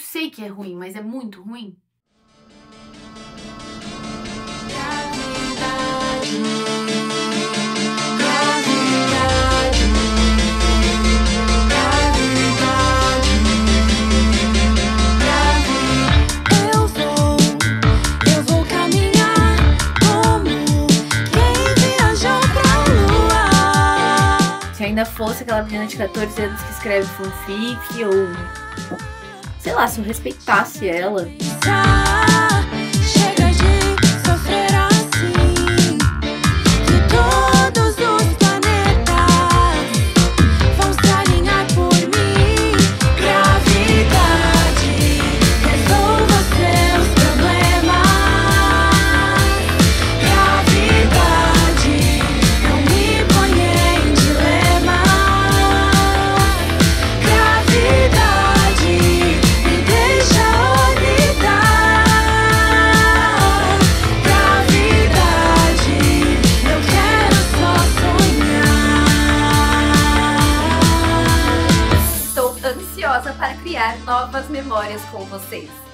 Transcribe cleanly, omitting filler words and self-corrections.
sei que é ruim, mas é muito ruim. Eu vou caminhar como quem viajou pra lua. Se ainda fosse aquela menina de 14 anos que escreve fanfic, ou sei lá, se eu respeitasse ela. Chega de sofrer assim, que todos os planetas vão se alinhar por mim. Gravidade, resolva seus problemas. Gravidade, não me ponha em dilema. Gravidade, me deixa orbitar. Gravidade, eu quero só sonhar. Estou ansiosa para criar novas memórias com vocês.